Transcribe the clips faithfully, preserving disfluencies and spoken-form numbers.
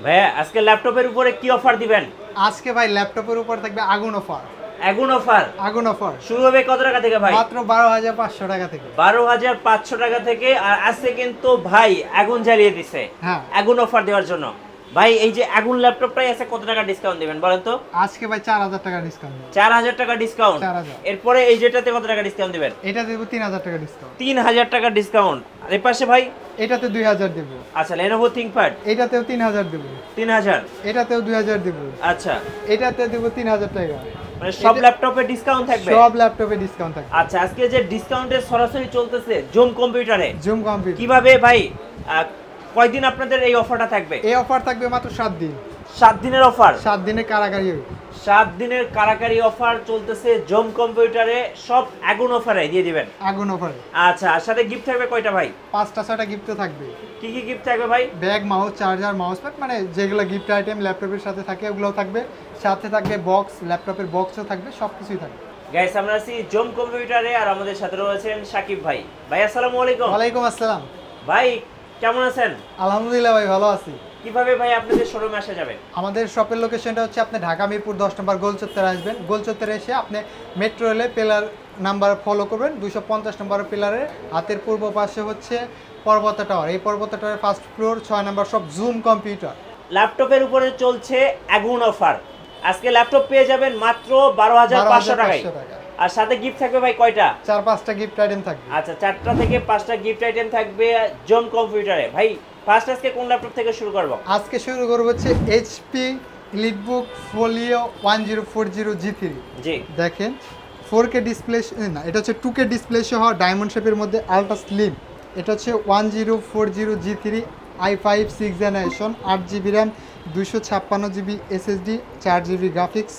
ভাইয়া আজকে ল্যাপটপের উপরে কি অফার দিবেন? আজকে ভাই ল্যাপটপের উপর থাকবে আগুন অফার। আগুন অফার? আগুন অফার শুরু হবে কত টাকা থেকে ভাই? মাত্র বারো হাজার পাঁচশো টাকা থেকে। বারো হাজার পাঁচশো টাকা থেকে। আর আজকে কিন্তু ভাই আগুন জ্বালিয়ে দিছে হ্যাঁ, আগুন অফার দেওয়ার জন্য। ভাই এই যে আগুন ল্যাপটপটাই আছে, কত টাকা ডিসকাউন্ট দিবেন বলেন তো? আজকে ভাই চার হাজার টাকা ডিসকাউন্ট। চার হাজার টাকা ডিসকাউন্ট। চার হাজার। এরপরে এই যেটাতে কত টাকা ডিসকাউন্ট দিবেন? এটা দেব তিন হাজার টাকা ডিসকাউন্ট। তিন হাজার টাকা ডিসকাউন্ট। আর এই পাশে ভাই এটাতে দুই হাজার দেব। আচ্ছা Lenovo ThinkPad এটাতেও তিন হাজার দেব। তিন হাজার। এটাতেও দুই হাজার দেব। আচ্ছা, এটাতে দেব তিন হাজার টাকা। মানে সব ল্যাপটপে ডিসকাউন্ট থাকবে? সব ল্যাপটপে ডিসকাউন্ট থাকবে। আচ্ছা, আজকে যে ডিসকাউন্টের সরাসরি চলতেছে জুম কম্পিউটারে, জুম কম্পিউটার কিভাবে ভাই আহ, কয়দিন আপনাদের এই অফারটা থাকবে? এই অফার থাকবে মাত্র সাত দিন। সাত দিনের অফার? সাত দিনের কারাগারি। সাত দিনের কারাকারি অফার চলতেছে জুম কম্পিউটারে, সব আগুন অফারে দিয়ে দিবেন। আগুন অফারে। আচ্ছা, আর সাথে গিফট থাকবে কয়টা ভাই? পাঁচটা ছয়টা গিফট থাকবে। কি কি গিফট থাকবে ভাই? Bag, mouse, charger, mouse pad, মানে যেগুলো গিফট আইটেম ল্যাপটপের সাথে থাকে ওগুলোও থাকবে। সাথে থাকবে বক্স, ল্যাপটপের বক্সও থাকবে, সব কিছুই থাকবে। গাইস, আমরা আছি জুম কম্পিউটারে আর আমাদের সাথে রয়েছেন সাকিব ভাই। ভাই আসসালামু আলাইকুম। ওয়ালাইকুম আসসালাম। ভাই কেমন আছেন? আলহামদুলিল্লাহ ভাই, ভালো আছি। কিভাবে ভাই আপনাদের শোরুমে আসা যাবে? আমাদের শপের লোকেশনটা হচ্ছে আপনি ঢাকা মিরপুর দশ নম্বর গোল চত্বরে আসবেন। গোল চত্বরে এসে আপনি মেট্রো রেলে পিলার নাম্বার ফলো করবেন, দুশো পঞ্চাশ নম্বর পিলারের হাতের পূর্ব পাশে হচ্ছে পর্বত টাওয়ার। এই পর্বত টাওয়ারের ফার্স্ট ফ্লোর, ছয় নম্বর সব জুম কম্পিউটার। ল্যাপটপের উপরে চলছে আগুন অফার। আজকে ল্যাপটপ পেয়ে যাবেন মাত্র বারো হাজার পাঁচশো টাকায়। আর সাথে গিফট থাকবে ভাই কয়টা? চার পাঁচটা গিফট আইটেম থাকবে। আচ্ছা, চারটা থেকে পাঁচটা গিফট আইটেম থাকবে জুম কম্পিউটারে। ভাই ফার্স্ট আজকে কোন ল্যাপটপ থেকে শুরু করব? আজকে শুরু করব হচ্ছে HP EliteBook Folio one zero four zero G three. জি দেখেন, ফোর কে ডিসপ্লে না, এটা হচ্ছে টু কে ডিসপ্লে সহ ডায়মন্ড শেপের মধ্যে আলট্রা স্লিম। এটা হচ্ছে one zero four zero G three i five six generation, আট জিবি র্যাম, দুশো ছাপ্পান্ন জিবি এসএসডি, চার জিবি গ্রাফিক্স,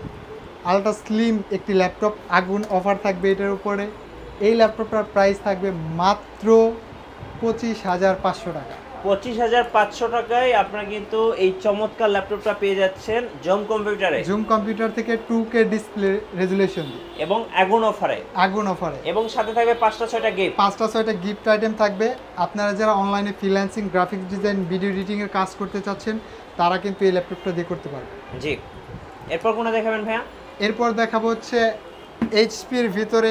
আলট্রা স্লিম একটি ল্যাপটপ। আগুন অফার থাকবে এটার উপরে। এই ল্যাপটপটার প্রাইস থাকবে মাত্র পঁচিশ হাজার পাঁচশো টাকা। পঁচিশ হাজার পাঁচশো টাকায় আপনারা কিন্তু এই চমৎকার ল্যাপটপটা পেয়ে যাচ্ছেন জুম কম্পিউটারে। জুম কম্পিউটার থেকে টু কে ডিসপ্লে রেজুলেশন এবং আগুন অফারে। আগুন অফারে। এবং সাথে থাকবে পাঁচটা ছয়টা গিফট। পাঁচটা ছয়টা গিফট আইটেম থাকবে। আপনারা যারা অনলাইনে ফ্রিল্যান্সিং, গ্রাফিক্স ডিজাইন, ভিডিও এডিটিংয়ের কাজ করতে চাচ্ছেন তারা কিন্তু এই ল্যাপটপটা দিয়ে করতে পারবে। জি, এরপর কোনটা দেখাবেন ভাইয়া? এরপর দেখাবো হচ্ছে এইচপির ভিতরে।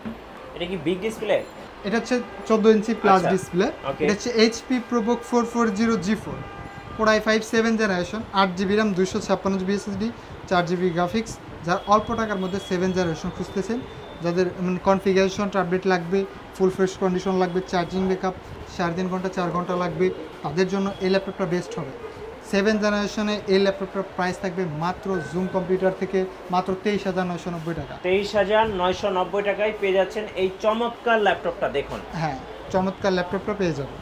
এটা কি বিগ ডিসপ্লে? এটা হচ্ছে চোদ্দো ইঞ্চি প্লাস আচ্ছা, ডিসপ্লে। ওকে। এটা হচ্ছে HP ProBook four four zero G four, four I five seven generation, আট জিবি র্যাম, দুশো ছাপ্পান্ন জিবি এসএসডি, চার জিবি গ্রাফিক্স। যারা অল্প টাকার মধ্যে সেভেন জেনারেশন খুঁজতেছেন, যাদের কনফিগারেশনটা আপডেট লাগবে, ফুল ফ্রেশ কন্ডিশন লাগবে, চার্জিং ব্যাকআপ সাড়ে তিন ঘন্টা চার ঘন্টা লাগবে, তাদের জন্য এই ল্যাপটপটা বেস্ট হবে। সেভেন জেনারেশনে এই ল্যাপটপটার প্রাইস থাকবে মাত্র জুম কম্পিউটার থেকে মাত্র তেইশ হাজার নয়শো নব্বই টাকা। তেইশ হাজার নয়শো নব্বই টাকায় পেয়ে যাচ্ছেন এই চমৎকার ল্যাপটপটা। দেখুন, হ্যাঁ, চমৎকার ল্যাপটপটা পেয়ে যাবে।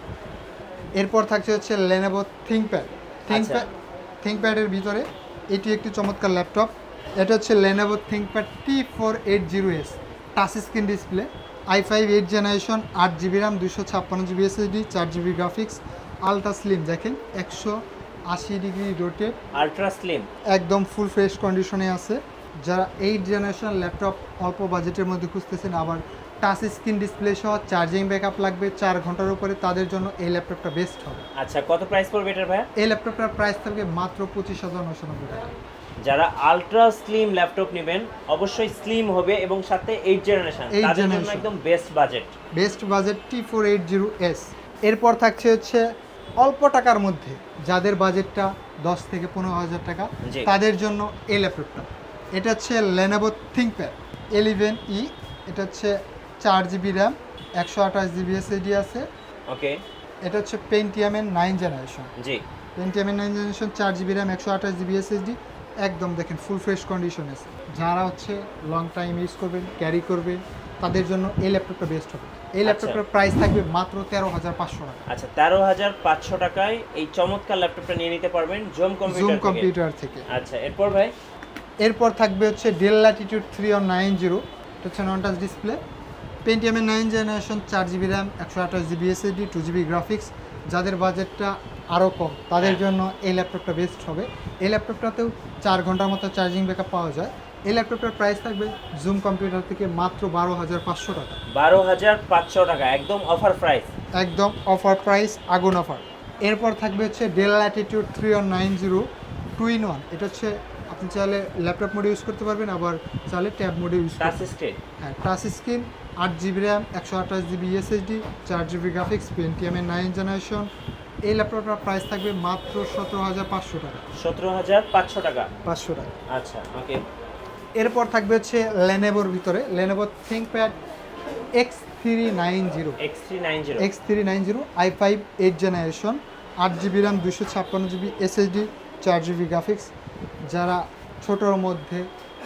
এরপর থাকছে হচ্ছে Lenovo ThinkPad। থিঙ্কপ্যাড থিঙ্কপ্যাডের ভিতরে এটি একটি চমৎকার ল্যাপটপ। এটা হচ্ছে Lenovo ThinkPad T four eight zero S, touch screen display, I five eight generation, আট জিবি র্যাম, দুশো ছাপ্পান্ন জিবি এসএসডি, চার জিবি গ্রাফিক্স, আলট্রা স্লিম। দেখেন, একশো আশি ডিগ্রি রোটেট, আলট্রা স্লিম, একদম ফুল ফ্রেশ কন্ডিশনে আছে। যারা এইট জেনারেশন ল্যাপটপ অল্প বাজেটের মধ্যে খুঁজতেছেন, আবার টাচ স্ক্রিন ডিসপ্লে সহ চার্জিং ব্যাকআপ লাগবে চার ঘন্টার উপরে, তাদের জন্য এই ল্যাপটপটা বেস্ট হবে। আচ্ছা, কত প্রাইস পড়বে এটার ভাইয়া? এই ল্যাপটপটার প্রাইস থাকবে মাত্র পঁচিশ হাজার নশো নব্বই টাকা। যারা আলট্রা স্লিম ল্যাপটপ নেবেন, অবশ্যই স্লিম হবে এবং সাথে এইট জেনারেশন, তাদের জন্য একদম best budget. Best budget T four eight zero S. এরপর থাকছে হচ্ছে অল্প টাকার মধ্যে, যাদের বাজেটটা দশ থেকে পনেরো হাজার টাকা, তাদের জন্য এই ল্যাপটপটা। এটা হচ্ছে Lenovo ThinkPad ইলেভেন ই। এটা হচ্ছে চার জিবি র্যাম, একশো আঠাশ জিবি এসএসডি আছে। ওকে। এটা হচ্ছে পেন্টিয়ামের নাইন জেনারেশন। জি, পেন্টিয়ামের নাইন জেনারেশন, চার জিবি র্যাম, একশো আঠাশ জিবি এসএসডি, একদম দেখেন ফুল ফ্রেশ কন্ডিশন আছে। যারা হচ্ছে লং টাইম ইউজ করবেন, ক্যারি করবেন, তাদের জন্য এই ল্যাপটপটা বেস্ট হবে। এই ল্যাপটপটার প্রাইস থাকবে মাত্র তেরো হাজার পাঁচশো টাকা। আচ্ছা, তেরো হাজার পাঁচশো টাকায় এই চমৎকার ল্যাপটপটা নিয়ে নিতে পারবেন জুম কম্পিউটার জুম কম্পিউটার থেকে। আচ্ছা, এরপর ভাই? এরপর থাকবে হচ্ছে Dell Latitude three one nine zero. এটা হচ্ছে নন টাচ ডিসপ্লে, পেন্টিয়ামের নাইন জেনারেশন, চার জিবি র্যাম, একশো আঠাশ GB SSD, two GB graphics. যাদের বাজেটটা আরও কম, তাদের জন্য এই ল্যাপটপটা বেস্ট হবে। এই ল্যাপটপটাতেও চার ঘন্টার মতো চার্জিং ব্যাকআপ পাওয়া যায়। এই ল্যাপটপটার প্রাইস থাকবে জুম কম্পিউটার থেকে মাত্র বারো হাজার পাঁচশো টাকা। বারো হাজার পাঁচশো টাকা একদম অফার প্রাইস। একদম অফার প্রাইস, আগুন অফার। এরপর থাকবে হচ্ছে Dell Latitude three one nine zero two in one. এটা হচ্ছে আপনি চাইলে ল্যাপটপ মোডে ইউজ করতে পারবেন, আবার চাইলে ট্যাব মোডে ইউজ টাচ করতে স্ক্রিন। হ্যাঁ, টাচ স্ক্রিন, আট জিবি র্যাম, একশো আঠাশ জিবি এসএসডি, চার জিবি গ্রাফিক্স, পেন্টিয়ামের নাইন জেনারেশন। এই ল্যাপটপটার প্রাইস থাকবে মাত্র সতেরো হাজার পাঁচশো টাকা। সতেরো হাজার পাঁচশো টাকা। পাঁচশো টাকা। আচ্ছা ওকে। এরপর থাকবে হচ্ছে লেনোভোর ভিতরে Lenovo ThinkPad X three nine zero X three nine zero X three nine zero I five eight generation, আট জিবি র্যাম, দুশো ছাপ্পান্ন জিবি এসএসডি, চার জিবি গ্রাফিক্স। যারা ছোটোর মধ্যে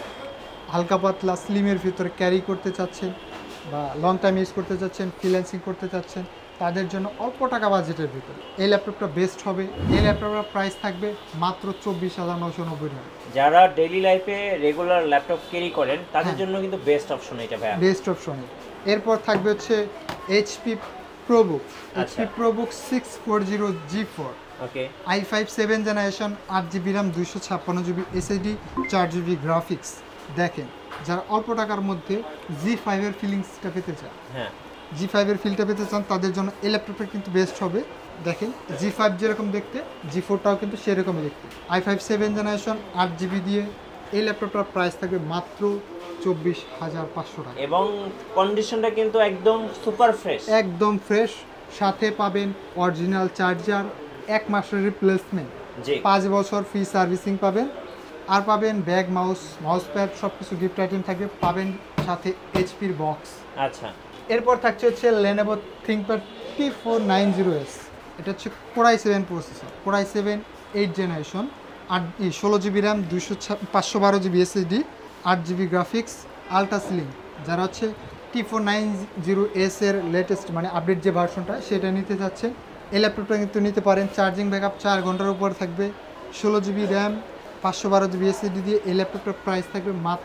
হালকা পাতলা স্লিমের ভিতরে ক্যারি করতে চাচ্ছেন বা লং টাইম ইউজ করতে চাচ্ছেন, ফ্রিল্যান্সিং করতে চাচ্ছেন, তাদের জন্য অল্প টাকা বাজেটের ভিতরে এই ল্যাপটপটা বেস্ট হবে। এই ল্যাপটপটার প্রাইস থাকবে মাত্র চব্বিশ হাজার নশো নব্বই টাকা। যারা ডেইলি লাইফে রেগুলার ল্যাপটপ ক্যারি করেন তাদের জন্য কিন্তু বেস্ট অপশন এটা ভাই। Best option. এরপর থাকবে হচ্ছে HP ProBook HP ProBook six four zero G four okay, I five seven generation, আট জিবি র্যাম, দুইশো ছাপ্পান্ন জিবি এসএসডি, চার জিবি গ্রাফিক্স। দেখেন, যারা অল্প টাকার মধ্যে জি ফাইভের ফিলিংসটা পেতে চান, হ্যাঁ জি ফাইভের ফিলটা পেতে চান, তাদের জন্য এই ল্যাপটপটা কিন্তু বেস্ট হবে। দেখেন, জি ফাইভ যেরকম দেখতে, জি ফোরটাও কিন্তু সেরকমই দেখতে। আই ফাইভ সেভেন জেনারেশন, আট জিবি দিয়ে এই ল্যাপটপটার প্রাইস থাকবে মাত্র চব্বিশ হাজার পাঁচশো টাকা। এবং কন্ডিশনটা কিন্তু একদম সুপার ফ্রেশ, একদম ফ্রেশ। সাথে পাবেন অরিজিনাল চার্জার, এক মাসের রিপ্লেসমেন্ট, জি পাঁচ বছর ফ্রি সার্ভিসিং পাবেন, আর পাবেন ব্যাগ, মাউস, মাউস প্যাড, সব কিছু গিফট আইটেম থাকবে, পাবেন সাথে এইচপির বক্স। আচ্ছা, এরপর থাকছে হচ্ছে Lenovo ThinkPad T four nine zero S. এটা হচ্ছে core i seven processor, core i seven eight generation, আট ষোলো জিবি র্যাম, দুশো পাঁচশো বারো জিবি এসএসডি, আট জিবি গ্রাফিক্স, আলট্রা স্লিম। যারা হচ্ছে T four nine zero S এর লেটেস্ট মানে আপডেট যে ভার্সনটা সেটা নিতে যাচ্ছেন, এই ল্যাপটপটা কিন্তু নিতে পারেন। চার্জিং ব্যাকআপ চার ঘন্টার উপর থাকবে, ষোলো জিবি র্যাম, পাঁচশো বারো জিবি এসএসডি দিয়ে এই ল্যাপটপটার প্রাইস থাকবে মাত্র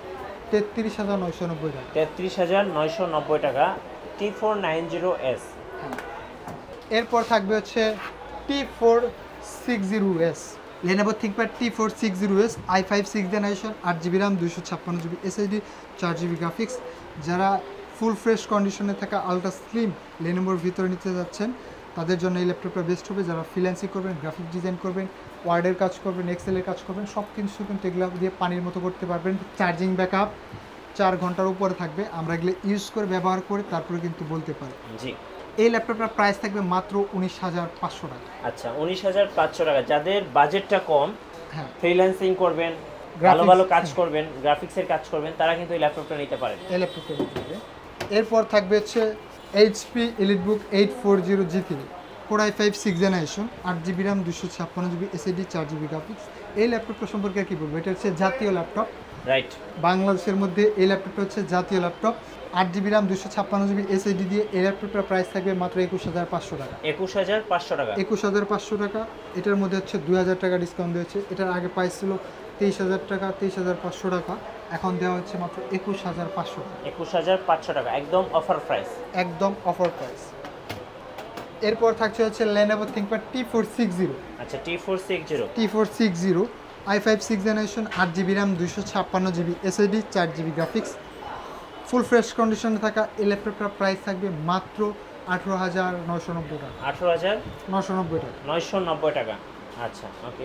তেত্রিশ হাজার নয়শো নব্বই টাকা। তেত্রিশ হাজার নয়শো নব্বই টাকা T four nine zero S. এরপর থাকবে হচ্ছে T four six zero S, Lenovo ThinkPad T four six zero S, I five six generation, আট জিবি র্যাম, দুশো ছাপ্পান্ন জিবি এসএসডি, চার জিবি গ্রাফিক্স। যারা ফুল ফ্রেশ কন্ডিশনে থাকা আলট্রা স্লিম লেনোভোর ভিতরে নিতে যাচ্ছেন, তাদের জন্য এই ল্যাপটপটা বেস্ট হবে। যারা ফ্রিল্যান্সিং করবেন, গ্রাফিক ডিজাইন করবেন, ওয়ার্ডের কাজ করবেন, এক্সেলের কাজ করবেন, সব কিছু কিন্তু এগুলো দিয়ে পানির মতো করতে পারবেন। চার্জিং ব্যাকআপ চার ঘন্টার উপরে থাকবে, আমরা এগুলো ইউজ করে ব্যবহার করে তারপরে কিন্তু বলতে পারি। জি, এই ল্যাপটপটার প্রাইস থাকবে মাত্র উনিশ হাজার পাঁচশো টাকা। আচ্ছা, উনিশ হাজার পাঁচশো টাকা। যাদের বাজেটটা কম, হ্যাঁ, ফ্রিল্যান্সিং করবেন, ভালো ভালো কাজ করবেন, গ্রাফিক্সের কাজ করবেন, তারা কিন্তু এই ল্যাপটপটা নিতে পারেন। এই ল্যাপটপটা নিতে পারে। এরপর থাকবে হচ্ছে HP EliteBook eight four zero G three, core i five six generation, আট জিবি র্যাম, দুশো ছাপ্পান্ন জিবি এসএসডি, চার জিবি গ্রাফিক্স। এই ল্যাপটপটা সম্পর্কে আর কি বলবো, এটা হচ্ছে জাতীয় ল্যাপটপ। রাইট, বাংলাদেশের মধ্যে এই ল্যাপটপটা হচ্ছে জাতীয় ল্যাপটপ। আট জিবি র্যাম, দুশো ছাপ্পান্ন জিবি এসএসডি দিয়ে এই ল্যাপটপটার প্রাইস থাকবে মাত্র একুশ হাজার পাঁচশো টাকা। একুশ হাজার পাঁচশো টাকা। একুশ হাজার পাঁচশো টাকা। এটার মধ্যে হচ্ছে দুই হাজার টাকা ডিসকাউন্ট দিয়েছে। এটার আগে প্রাইস ছিল তেইশ হাজার টাকা, তেইশ হাজার পাঁচশো টাকা, এখন দেওয়া হচ্ছে মাত্র একুশ হাজার পাঁচশো টাকা। একুশ হাজার পাঁচশো টাকা, একদম অফার প্রাইস। একদম অফার প্রাইস। এরপর থাকছে হচ্ছে Lenovo ThinkPad T four six zero. আচ্ছা, T four six zero T four six zero, I five six generation, আট জিবি র্যাম, দুশো ছাপ্পান্ন জিবি এসএসডি, চার জিবি গ্রাফিক্স। ফুল ফ্রেশ কন্ডিশনে থাকা এই ল্যাপটপটার প্রাইস থাকবে মাত্র আঠেরো হাজার নয়শো নব্বই টাকা। আঠেরো হাজার নশো নব্বই টাকা। নয়শো নব্বই টাকা। আচ্ছা ওকে।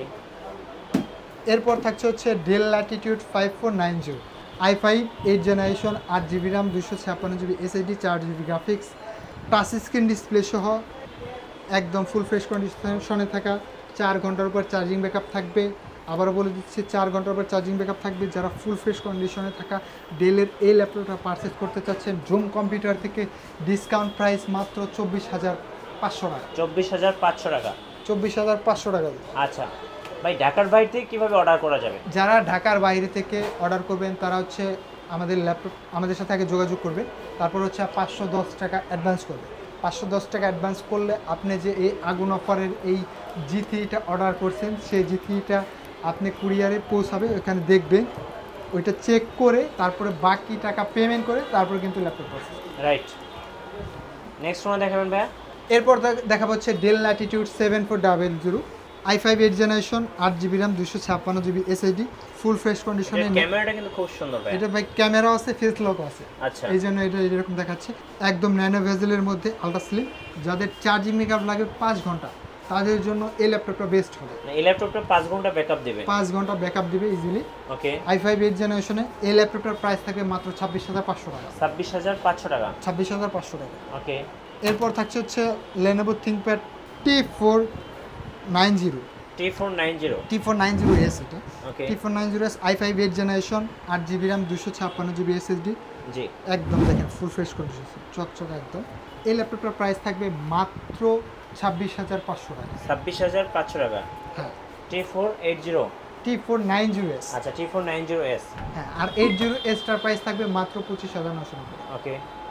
এরপর থাকছে হচ্ছে Dell Latitude five four nine zero, I five eight generation, আট জিবি র্যাম, দুশো ছাপ্পান্ন জিবি এসএসডি, চার GB graphics, touch screen display সহ একদম ফুল ফ্রেশ কন্ডিশনে থাকা, চার ঘন্টার উপর চার্জিং ব্যাকআপ থাকবে। আবারও বলে দিচ্ছি, চার ঘন্টার উপর চার্জিং ব্যাকআপ থাকবে। যারা ফুল ফ্রেশ কন্ডিশনে থাকা ডেলের এই ল্যাপটপটা পারচেস করতে চাচ্ছেন, জুম কম্পিউটার থেকে ডিসকাউন্ট প্রাইস মাত্র চব্বিশ হাজার পাঁচশো টাকা। চব্বিশ হাজার পাঁচশো টাকা। চব্বিশ হাজার পাঁচশো টাকা। আচ্ছা ভাই, ঢাকার বাইরে থেকে কীভাবে অর্ডার করা যাবে? যারা ঢাকার বাইরে থেকে অর্ডার করবেন তারা হচ্ছে আমাদের ল্যাপটপ আমাদের সাথে আগে যোগাযোগ করবে, তারপর হচ্ছে পাঁচশো দশ টাকা অ্যাডভান্স করবে। পাঁচশো দশ টাকা অ্যাডভান্স করলে আপনি যে এই আগুন অফারের এই জি থ্রিটা অর্ডার করছেন, সেই জি থ্রিটা আপনি কুরিয়ারে পৌঁছাবে, ওখানে দেখবেন, ওইটা চেক করে তারপরে বাকি টাকা পেমেন্ট করে তারপরে কিন্তু ল্যাপটপ পাচ্ছেন। রাইট, নেক্সট সময় দেখাবেন ভাইয়া। এরপর দেখা হচ্ছে Dell Latitude seven four double zero, I five eight generation, আট জিবি র্যাম, দুশো ছাপ্পান্ন জিবি এসএসডি, ফুল ফ্রেশ কন্ডিশনে। ক্যামেরাটা কিন্তু খুব সুন্দর ভাই। এটা ভাই ক্যামেরা আছে, ফেস লক আছে। আচ্ছা, এই জন্য এটা এরকম দেখাচ্ছে। একদম ন্যানো ভেজেলের মধ্যে আলট্রা স্লিম। যাদের চার্জিং ব্যাকআপ লাগে পাঁচ ঘন্টা, তাদের জন্য এই ল্যাপটপটা বেস্ট হবে। এই ল্যাপটপটা পাঁচ ঘন্টা ব্যাকআপ দিবে, পাঁচ ঘন্টা ব্যাকআপ দিবে easily. Okay, I five eight জেনারেশনে এই ল্যাপটপটার প্রাইস থাকবে মাত্র ছাব্বিশ হাজার পাঁচশো টাকা। ছাব্বিশ হাজার পাঁচশো টাকা ছাব্বিশ হাজার পাঁচশো টাকা। ওকে, এরপর থাকছে হচ্ছে Lenovo ThinkPad T four ninety T four ninety T four ninety S. এটা okay, T four ninety S I five eight generation, আট জিবি র্যাম, দুশো ছাপ্পান্ন জিবি এসএসডি। জি, একদম দেখেন ফুল ফ্রেশ কন্ডিশন, চকচক একদম। এই ল্যাপটপটার প্রাইস থাকবে মাত্র ছাব্বিশ হাজার পাঁচশো টাকা। ছাব্বিশ হাজার পাঁচশো টাকা। হ্যাঁ, T four eighty T four ninety S. আচ্ছা, টি ফোর নাইনটি এস। হ্যাঁ, আর এইট জিরো এসটার প্রাইস থাকবে মাত্র পঁচিশ হাজার নশো নব্বই। ওকে,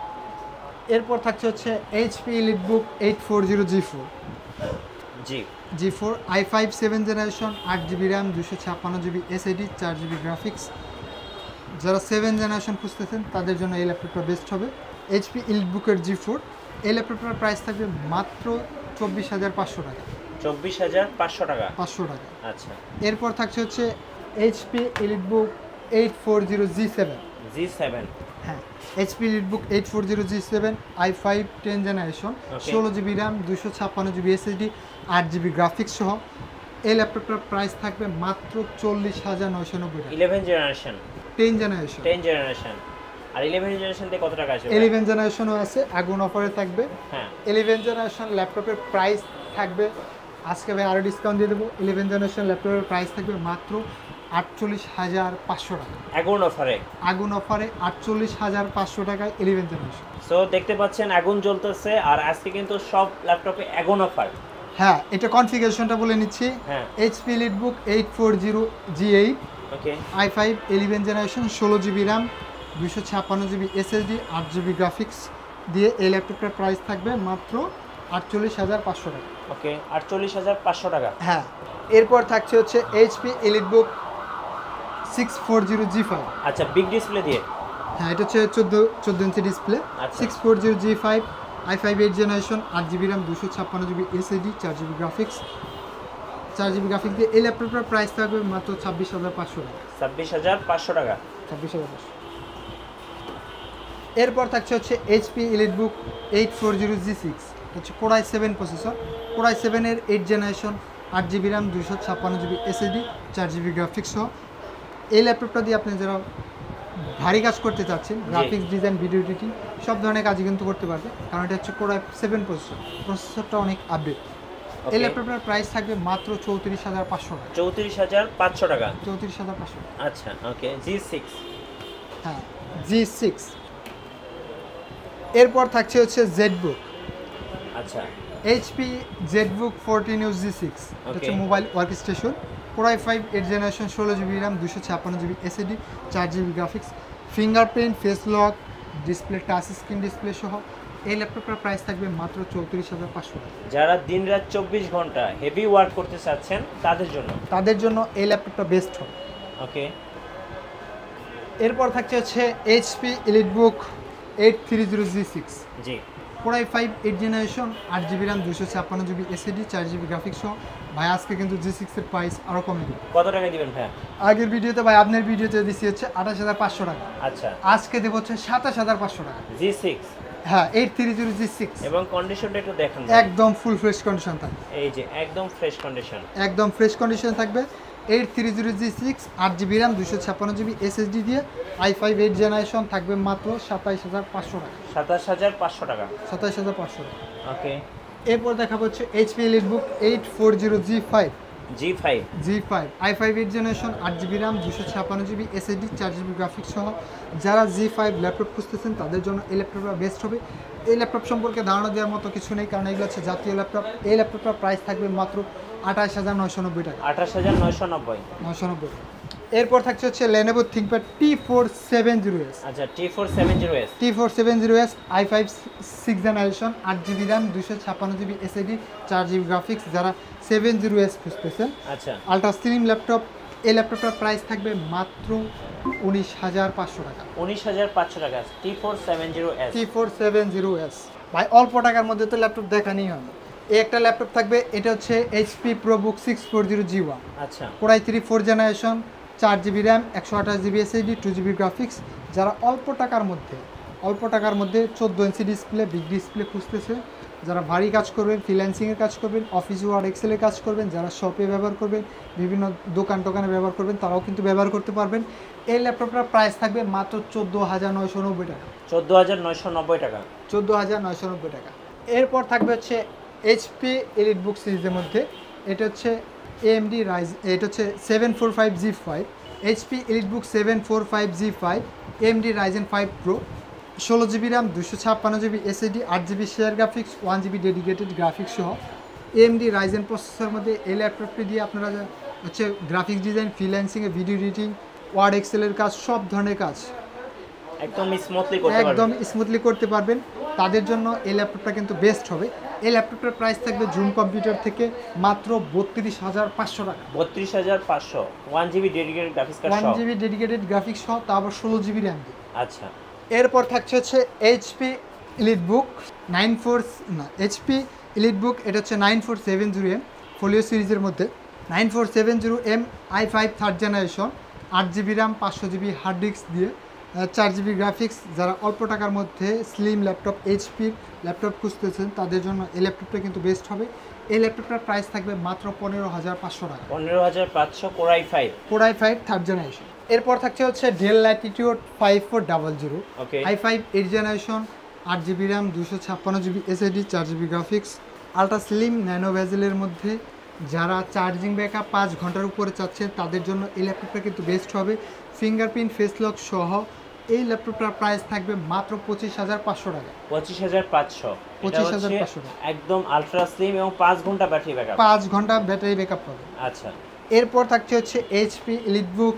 এরপর থাকছে হচ্ছে HP EliteBook eight forty G four. G, G four I five seven generation, আট জিবি র্যাম, দুশো ছাপ্পান্ন জিবি এসএসডি, চার জিবি গ্রাফিক্স। যারা সেভেন জেনারেশন খুঁজতেছেন তাদের জন্য এই ল্যাপটপটা বেস্ট হবে। এইচপি EliteBook জি ফোর, এই ল্যাপটপটার প্রাইস থাকবে মাত্র চব্বিশ হাজার পাঁচশো টাকা। চব্বিশ হাজার পাঁচশো টাকা। পাঁচশো টাকা। আচ্ছা, এরপর থাকছে হচ্ছে HP EliteBook eight forty G seven. G seven. হ্যাঁ, HP EliteBook eight forty G seven, I five ten generation, ষোলো জিবি র্যাম, দুশো ছাপ্পান্ন জিবি এসএসডি, আট জিবি গ্রাফিক্স সহ। এই ল্যাপটপটার প্রাইস থাকবে মাত্র চল্লিশ হাজার নয়শো নব্বই টাকা। Eleven generation, ten generation. Ten generation. আর ইলেভেন জেনারেশন দিয়ে কত টাকা আসবে? ইলেভেন জেনারেশনও আছে, আগুন অফারে থাকবে। হ্যাঁ, ইলেভেন জেনারেশন ল্যাপটপের প্রাইস থাকবে, আজকে ভাই আরও ডিসকাউন্ট দিয়ে দেবো। ইলেভেন জেনারেশন ল্যাপটপের প্রাইস থাকবে মাত্র আটচল্লিশ হাজার পাঁচশো টাকা। আগুন অফারে, আগুন অফারে আটচল্লিশ হাজার পাঁচশো টাকায় ইলেভেন জেনারেশন। সো দেখতে পাচ্ছেন আগুন জ্বলতেছে, আর আজকে কিন্তু সব ল্যাপটপে আগুন অফার। হ্যাঁ, এটা কনফিগারেশনটা বলে নিচ্ছি। হ্যাঁ, HP EliteBook eight forty G eight, okay, I five eleven generation, ষোলো জিবি র্যাম, দুশো ছাপ্পান্ন জিবি এসএসডি, আট জিবি গ্রাফিক্স দিয়ে এই ল্যাপটপটার প্রাইস থাকবে মাত্র আটচল্লিশ হাজার পাঁচশো টাকা। ওকে, আটচল্লিশ হাজার পাঁচশো টাকা। হ্যাঁ, এরপর থাকছে হচ্ছে HP EliteBook six forty G five. আচ্ছা, বিগ ডিসপ্লে দিয়ে। হ্যাঁ, এটা হচ্ছে চোদ্দো চোদ্দো ইঞ্চি ডিসপ্লে। আচ্ছা, six forty G five, I five eight generation, আট জিবি র্যাম, দুশো ছাপ্পান্ন জিবি এসএসডি, চার জিবি গ্রাফিক্স। চার জিবি গ্রাফিক্স দিয়ে এই ল্যাপটপটার প্রাইস থাকবে মাত্র ছাব্বিশ হাজার পাঁচশো টাকা। ছাব্বিশ হাজার পাঁচশো টাকা। ছাব্বিশ হাজার পাঁচশো। এরপর থাকছে হচ্ছে HP EliteBook eight forty G six, হচ্ছে কোরাই সেভেন প্রসেসর। কোরাই সেভেনের এইট জেনারেশন, আট জিবি র্যাম, দুশো ছাপ্পান্ন জিবি এসএসডি, চার জিবি গ্রাফিক্স সহ। এই ল্যাপটপটা দিয়ে আপনি যারা ভারী কাজ করতে চাচ্ছেন, গ্রাফিক্স ডিজাইন, ভিডিও এডিটিং সব ধরনের কাজই কিন্তু করতে পারবে, কারণ এটা হচ্ছে কোরাই সেভেন প্রসেসর। প্রসেসরটা অনেক আপডেট। এই ল্যাপটপটার প্রাইস থাকবে মাত্র চৌত্রিশ হাজার পাঁচশো টাকা। চৌত্রিশ হাজার পাঁচশো টাকা। চৌত্রিশ হাজার পাঁচশো টাকা। আচ্ছা, ওকে, জি সিক্স। হ্যাঁ, জি সিক্স। এরপর থাকছে হচ্ছে জেডবুক। আচ্ছা, HP ZBook fourteen U G six, হচ্ছে mobile work station. Core i five eight generation, ষোলো জিবি র্যাম, দুশো ছাপ্পান্ন জিবি এসএসডি, চার GB graphics, fingerprint, face lock, display touch screen display সহ। এই ল্যাপটপটার প্রাইস থাকবে মাত্র চৌত্রিশ হাজার পাঁচশো টাকা। যারা দিন রাত চব্বিশ ঘন্টা হেভি ওয়ার্ক করতে চাচ্ছেন তাদের জন্য তাদের জন্য এই ল্যাপটপটা বেস্ট হবে। ওকে, এরপর থাকছে হচ্ছে HP EliteBook eight thirty G six. G, core i five eight generation, আট জিবি র্যাম, দুশো ছাপ্পান্ন জিবি এসএসডি, চার জিবি গ্রাফিক্স সহ। ভাই আজকে কিন্তু জি সিক্সের প্রাইস আরও কমে দেবে। কত টাকা দিবেন ভাইয়া? আগের ভিডিওতে ভাই আপনার ভিডিওতে দিচ্ছি হচ্ছে আঠাশ হাজার পাঁচশো টাকা। আচ্ছা, আজকে দেবো হচ্ছে সাতাশ হাজার পাঁচশো টাকা। G six. হ্যাঁ, এইট থ্রিটি জি সিক্স। এবং কন্ডিশনটা একটু দেখেন। একদম ফুল ফ্রেশ কন্ডিশন থাকবে। এই যে একদম ফ্রেশ কন্ডিশন। একদম ফ্রেশ কন্ডিশন থাকবে। এইট থ্রিটি জি সিক্স, আট জিবি র্যাম, দুশো ছাপ্পান্ন জিবি এসএসডি দিয়ে আই ফাইভ এইট জেনারেশন থাকবে মাত্র সাতাইশ হাজার পাঁচশো টাকা। সাতাশ হাজার পাঁচশো টাকা। সাতাইশ হাজার পাঁচশো টাকা। ওকে, এরপর দেখাবো হচ্ছে HP EliteBook eight forty G five. G five. G five I five eight generation, আট জিবি র্যাম, দুশো ছাপ্পান্ন জিবি এসএসডি, চার জিবি গ্রাফিক্স সহ। যারা জি ফাইভ ল্যাপটপ খুঁজতেছেন তাদের জন্য এই ল্যাপটপটা বেস্ট হবে। এই ল্যাপটপ সম্পর্কে ধারণা দেওয়ার মতো কিছু নেই, কারণ এগুলো হচ্ছে জাতীয় ল্যাপটপ। এই ল্যাপটপটার প্রাইস থাকবে মাত্র আঠাশ হাজার নয়শো নব্বই টাকা। আঠাশ হাজার নয়শো নব্বই। নয়শো নব্বই। এরপর থাকছে হচ্ছে Lenovo ThinkPad T four seventy S. আচ্ছা, T four seventy S. T four seventy S, I five six generation, আট জিবি র্যাম, দুশো ছাপ্পান্ন জিবি এসএসডি, চার জিবি গ্রাফিক্স। যারা সেভেন্টি এস খুঁজতেছেন, আচ্ছা, আলট্রা স্লিম ল্যাপটপ। এই ল্যাপটপটার প্রাইস থাকবে মাত্র উনিশ হাজার পাঁচশো টাকা। উনিশ হাজার পাঁচশো টাকা। T four seventy S. T four seventy S. ভাই অল্প টাকার মধ্যে তো ল্যাপটপ দেখানি হয়। এই একটা ল্যাপটপ থাকবে, এটা হচ্ছে HP ProBook six forty G one. আচ্ছা, কোরাই থ্রি ফোর জেনারেশন, চার জিবি র্যাম, একশো আঠাশ GB SSD, two GB graphics. যারা অল্প টাকার মধ্যে অল্প টাকার মধ্যে চোদ্দো ইঞ্চি ডিসপ্লে, বিগ ডিসপ্লে খুঁজতেছে যারা ভারী কাজ করবেন, ফ্রিল্যান্সিংয়ের কাজ করবেন, অফিস ওয়ার্ড এক্সেলের কাজ করবেন, যারা শপে ব্যবহার করবেন, বিভিন্ন দোকান টোকানে ব্যবহার করবেন, তারাও কিন্তু ব্যবহার করতে পারবেন। এই ল্যাপটপটার প্রাইস থাকবে মাত্র চোদ্দো হাজার নয়শো নব্বই টাকা। চোদ্দো হাজার নয়শো নব্বই টাকা। চোদ্দো হাজার নয়শো নব্বই টাকা। এরপর থাকবে হচ্ছে এইচপি এলিট বুক সিরিজের মধ্যে, এটা হচ্ছে এএমডি রাইজ, এটা হচ্ছে seven four five G five, HP EliteBook seven four five G five, AMD Ryzen five pro, ষোলো জিবি র্যাম, দুশো ছাপ্পান্ন জিবি এসএসডি, আট GB share graphics, one GB dedicated graphics সহ এএমডি রাইজেন প্রসেসরের মধ্যে এই ল্যাপটপটি দিয়ে আপনারা হচ্ছে গ্রাফিক্স ডিজাইন, ফ্রিল্যান্সিংয়ে, ভিডিও এডিটিং, ওয়ার্ড এক্সেলের কাজ, সব ধরনের কাজ একদম স্মুথলি করতে পারবেন, একদম স্মুথলি করতে পারবেন। তাদের জন্য এই ল্যাপটপটা কিন্তু বেস্ট হবে। এই ল্যাপটপটার প্রাইস থাকবে জুম কম্পিউটার থেকে মাত্র বত্রিশ হাজার পাঁচশো টাকা। বত্রিশ হাজার পাঁচশো, one GB dedicated graphics card, one GB dedicated graphics সহ, তা আবার ষোলো জিবি র্যাম। আচ্ছা, এরপর থাকছে হচ্ছে HP EliteBook nine four না এইচপি এলিট বুক, এটা হচ্ছে nine four seven zero M Folio সিরিজের মধ্যে, nine four seven zero M I five third generation, আট জিবি র্যাম, পাঁচশো জিবি হার্ড ডিস্ক দিয়ে, চার জিবি গ্রাফিক্স। যারা অল্প টাকার মধ্যে স্লিম ল্যাপটপ, এইচপির ল্যাপটপ খুঁজতেছেন, তাদের জন্য এই ল্যাপটপটা কিন্তু বেস্ট হবে। এই ল্যাপটপটার প্রাইস থাকবে মাত্র পনেরো হাজার পাঁচশো টাকা। পনেরো হাজার পাঁচশো, core i five, core i five third generation. এরপর থাকছে হচ্ছে Dell Latitude five four double zero, I five eight generation, আট জিবি র্যাম, দুশো ছাপ্পান্ন জিবি এসএসডি, চার GB graphics, ultra slim nano ভেজেলের মধ্যে। যারা চার্জিং ব্যাকআপ পাঁচ ঘন্টার উপরে চাচ্ছেন, তাদের জন্য এই ল্যাপটপটা কিন্তু বেস্ট হবে। ফিঙ্গারপ্রিন্ট, ফেস লক সহ এই ল্যাপটপটার প্রাইস থাকবে মাত্র পঁচিশ হাজার পাঁচশো টাকা। পঁচিশ হাজার পাঁচশো, পঁচিশ হাজার পাঁচশো টাকা, একদম আলট্রা স্লিম এবং পাঁচ ঘন্টা ব্যাটারি ব্যাকআপ, পাঁচ ঘন্টা ব্যাটারি ব্যাকআপ পাবে। আচ্ছা, এরপর থাকছে হচ্ছে HP EliteBook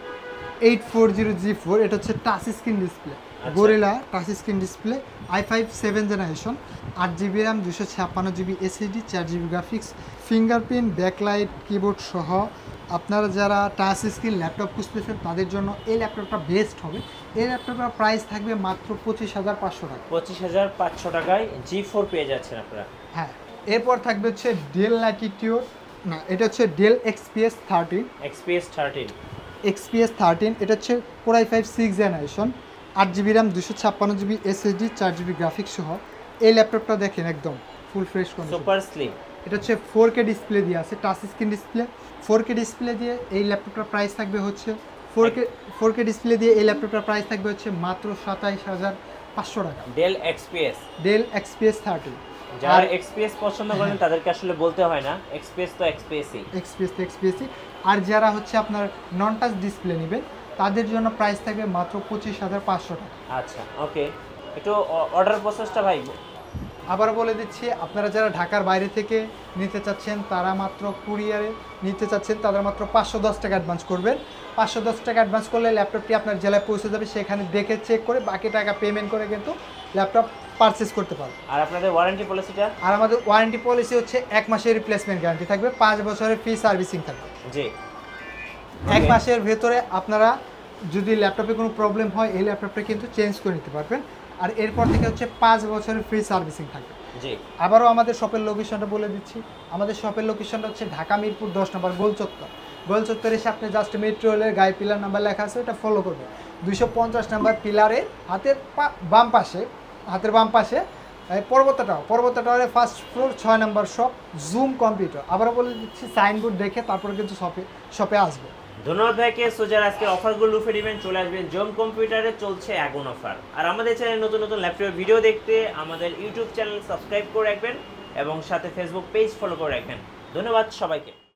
eight four zero G four, এটা হচ্ছে touch screen display, Gorilla touch screen display, I five seven generation, আট জিবি র্যাম, দুশো ছাপ্পান্ন জিবি এসএসডি, চার GB graphics, fingerprint, backlight, keyboard সহ। আপনারা যারা টাচ স্ক্রিন ল্যাপটপ খুঁজতেছেন, তাদের জন্য এই ল্যাপটপটা বেস্ট হবে। এই ল্যাপটপটার প্রাইস থাকবে মাত্র পঁচিশ হাজার পাঁচশো টাকা। পঁচিশ হাজার পাঁচশো টাকায় জি ফোর পেয়ে যাচ্ছেন আপনারা। হ্যাঁ, এরপর থাকবে হচ্ছে ডেল ল্যাটিটিউড, না এটা হচ্ছে Dell XPS thirteen, XPS thirteen, XPS thirteen, এটা হচ্ছে কোরাই ফাইভ সিক্স জেনারেশন, আট জিবি র্যাম, দুশো ছাপ্পান্ন জিবি এসএসডি, চার জিবি গ্রাফিক্স সহ। এই ল্যাপটপটা দেখেন একদম full fresh condition, super slim. এটা হচ্ছে ফোর কে ডিসপ্লে দিয়ে আছে, touch screen display, four K display দিয়ে এই ল্যাপটপটার প্রাইস থাকবে হচ্ছে four K four K display দিয়ে এই ল্যাপটপটার প্রাইস থাকবে হচ্ছে মাত্র সাতাইশ হাজার পাঁচশো টাকা। Dell XPS, Dell XPS thirty. যারা এক্সপিএস পছন্দ করেন তাদেরকে আসলে বলতে হয় না, এক্সপিএস তো এক্সপিএসই, এক্সপিএস তো এক্সপিএসই। আর যারা হচ্ছে আপনার নন টাচ ডিসপ্লে নেবেন, তাদের জন্য প্রাইস থাকবে মাত্র পঁচিশ হাজার পাঁচশো টাকা। আচ্ছা, ওকে, একটু অর্ডার প্রসেসটা ভাই আবার বলে দিচ্ছি, আপনারা যারা ঢাকার বাইরে থেকে নিতে চাচ্ছেন, তারা মাত্র কুরিয়ারে নিতে চাচ্ছেন, তাদের মাত্র পাঁচশো দশ টাকা অ্যাডভান্স করবেন। পাঁচশো দশ টাকা অ্যাডভান্স করলে ল্যাপটপটি আপনার জেলায় পৌঁছে যাবে, সেখানে দেখে চেক করে বাকি টাকা পেমেন্ট করে কিন্তু ল্যাপটপ পারচেস করতে পারবেন। আর আপনাদের ওয়ারেন্টি পলিসিটা? আর আমাদের ওয়ারেন্টি পলিসি হচ্ছে এক মাসের রিপ্লেসমেন্ট গ্যারান্টি থাকবে, পাঁচ বছরের ফ্রি সার্ভিসিং থাকবে। জি, এক মাসের ভেতরে আপনারা যদি ল্যাপটপে কোনো প্রবলেম হয়, এই ল্যাপটপটা কিন্তু চেঞ্জ করে নিতে পারবেন। আর এরপর থেকে হচ্ছে পাঁচ বছরের ফ্রি সার্ভিসিং থাকবে। জি, আবারও আমাদের শপের লোকেশনটা বলে দিচ্ছি। আমাদের শপের লোকেশনটা হচ্ছে ঢাকা মিরপুর দশ নম্বর গোল চত্বর। গোল চত্বরে এসে আপনি জাস্ট মেট্রো রেলের গায়ে পিলার নাম্বার লেখা আছে, এটা ফলো করবেন। দুইশো পঞ্চাশ নাম্বার পিলারের হাতের বাম পাশে, হাতের বাম পাশে পর্বত টাওয়ার, পর্বত টাওয়ারের ফার্স্ট ফ্লোর, ছয় নম্বর শপ, জুম কম্পিউটার। আবারও বলে দিচ্ছি, সাইনবোর্ড দেখে তারপরে কিন্তু শপে শপে আসবে। ধন্যবাদ ভাইকে। সো যারা আজকের অফারগুলো লুফে নেবেন, চলে আসবেন জুম কম্পিউটারে, চলছে আগুন অফার। আর আমাদের চ্যানেলে নতুন নতুন ল্যাপটপের ভিডিও দেখতে আমাদের ইউটিউব চ্যানেল সাবস্ক্রাইব করে রাখবেন এবং সাথে ফেসবুক পেজ ফলো করে রাখবেন। ধন্যবাদ সবাইকে।